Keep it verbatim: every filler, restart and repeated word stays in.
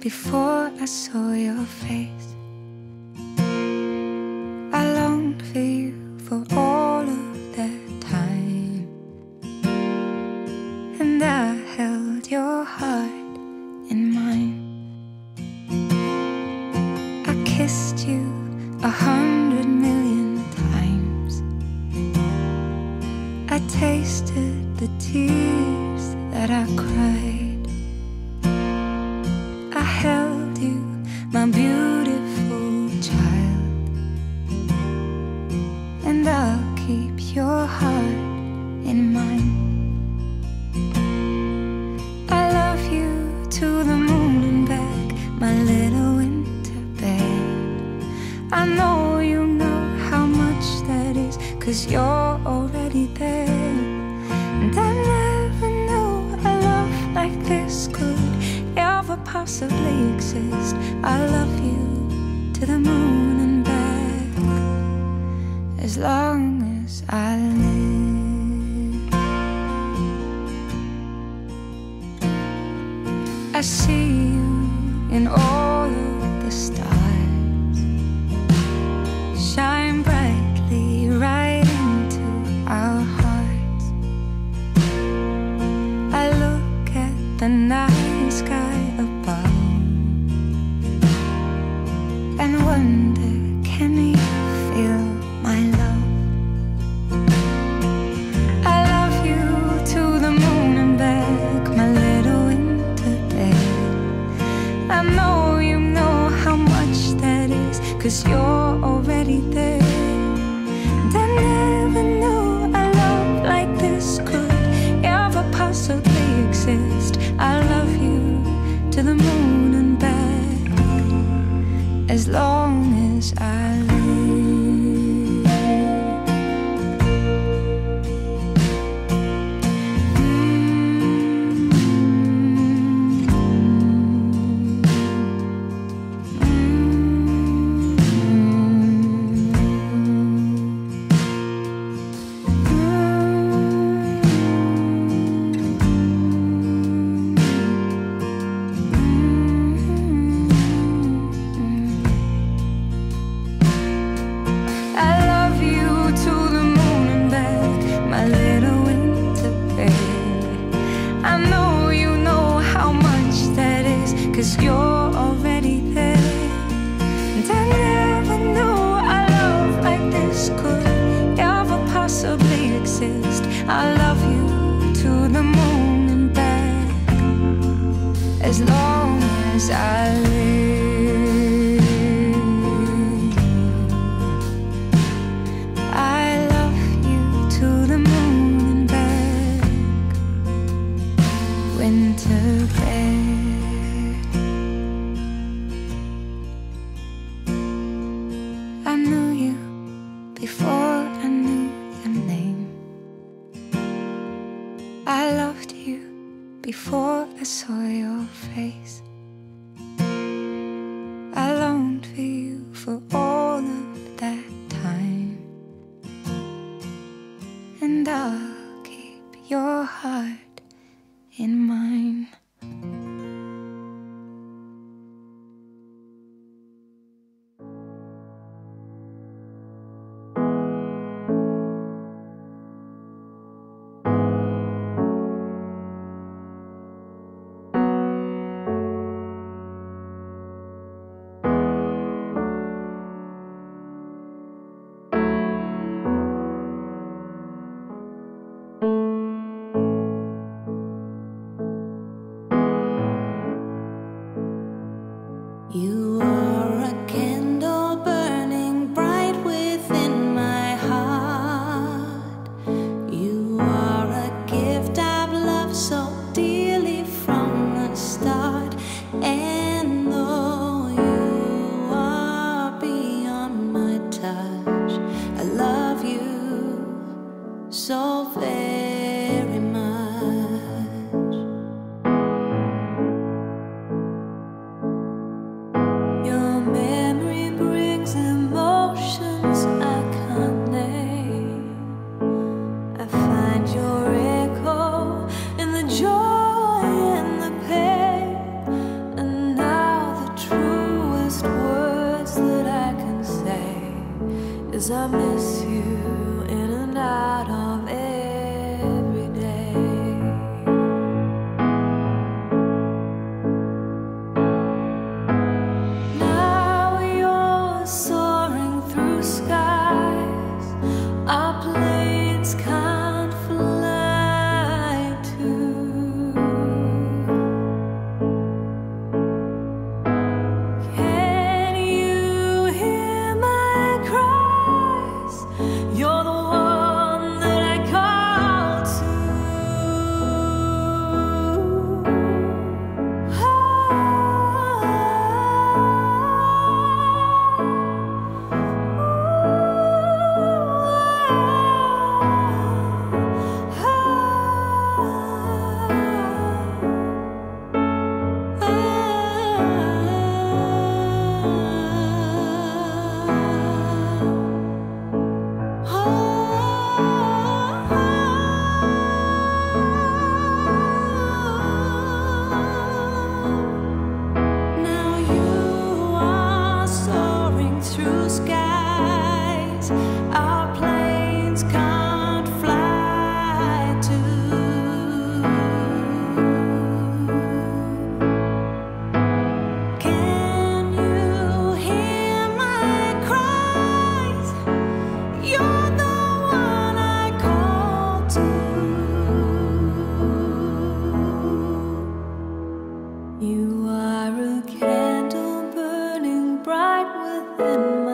before I saw your face. I longed for you for all of that time, and I held your heart in mine. I kissed you a hundred million times. I tasted the tears that I cried. I held you, my beautiful child, and I'll keep your heart in mine. I love you to the moon and back, my little winter babe. I know you know how much that is, 'cause you're already there. And I never knew a love like this could ever possibly exist. I love you to the moon and back, as long as I live. I see you in all of the stars, shine brightly right into our hearts. I look at the night sky above and wonder, can you feel my love? I love you to the moon and back, my little winter babe. I know you know how much that is, 'cause you're already there. And I never knew a love like this could ever possibly exist. I love you to the moon and back, as long as I live. Mm-hmm. I love you to the moon and back, my little winter baby. I know you know how much that is, 'cause you're already there. And I never knew a love like this could ever possibly exist. I love you to the moon and back, as long as I live. I love you to the moon and back, winter bear. I knew you before I knew your name. I loved you before I saw your face. I longed for you for all of that time, and I'll keep your heart in mine. You are a candle burning bright within my heart. You are a gift I've loved so dearly from the start. And though you are beyond my touch, I love you so very much. 'cause I miss you in and out of every day. Now you're soaring through skies our planes can't fly to. Can you hear my cries? You're the one that I call to. Now you are soaring through skies our planes can't fly to. Can you hear my cries? You're the one I call to. You are a candle burning bright within